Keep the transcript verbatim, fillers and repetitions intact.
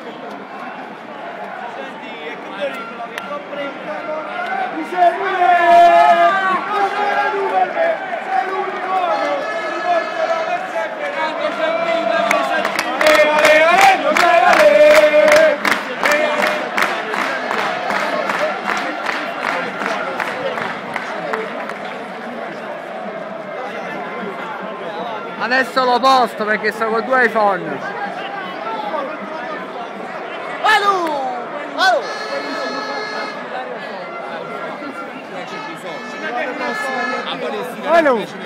Mi segui! Sei l'unico! Ti porterò per sempre! Anche sentito! Ale, ale, non sei ale! Adesso lo posto perché sto con due iPhone. Allora!